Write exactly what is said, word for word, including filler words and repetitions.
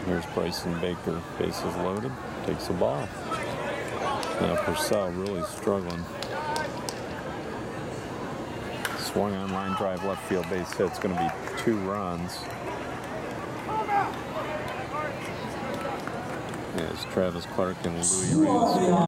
Here's Bryson Baker, bases loaded, takes the ball. Now Purcell really struggling. Swung on line drive, left field base hit. It's going to be two runs. As Travis Clark and Louis Reyes score.